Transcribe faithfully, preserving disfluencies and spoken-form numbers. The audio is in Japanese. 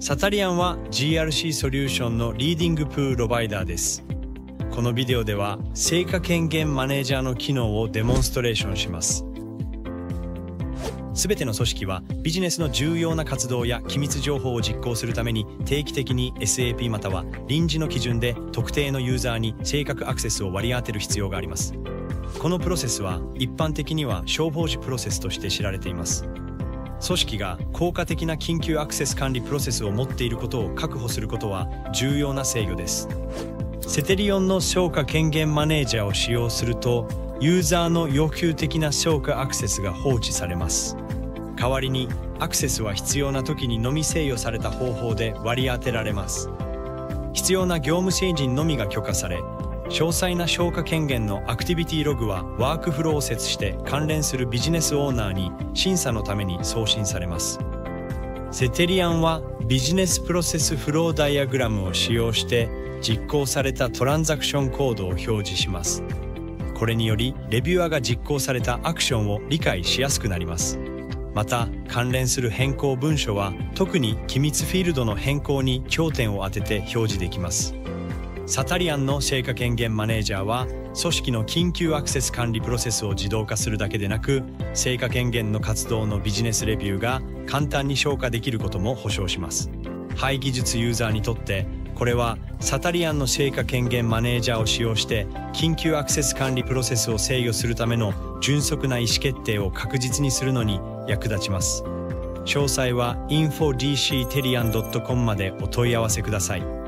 サタリアンは ジーアールシー ソリューションのリーディングプールプロバイダーです。このビデオでは成果権限マネージャーの機能をデモンストレーションします。すべての組織はビジネスの重要な活動や機密情報を実行するために定期的に エスエーピー または臨時の基準で特定のユーザーに正確アクセスを割り当てる必要があります。このプロセスは一般的には消防時プロセスとして知られています。組織が効果的な緊急アクセス管理プロセスを持っていることを確保することは重要な制御です。セテリオンの消化権限マネージャーを使用すると、ユーザーの要求的な消化アクセスが放置されます。代わりにアクセスは必要な時にのみ制御された方法で割り当てられます。必要な業務成人のみが許可され、詳細な消化権限のアクティビティログはワークフローを設して関連するビジネスオーナーに審査のために送信されます。セテリアンはビジネスプロセスフローダイアグラムを使用して実行されたトランザクションコードを表示します。これによりレビュアーが実行されたアクションを理解しやすくなります。また関連する変更文書は特に機密フィールドの変更に焦点を当てて表示できます。サタリアンの成果権限マネージャーは組織の緊急アクセス管理プロセスを自動化するだけでなく、成果権限の活動のビジネスレビューが簡単に消化できることも保証します。ハイ技術ユーザーにとってこれはサタリアンの成果権限マネージャーを使用して緊急アクセス管理プロセスを制御するための迅速な意思決定を確実にするのに役立ちます。詳細は インフォディーシーテリアンドットコム までお問い合わせください。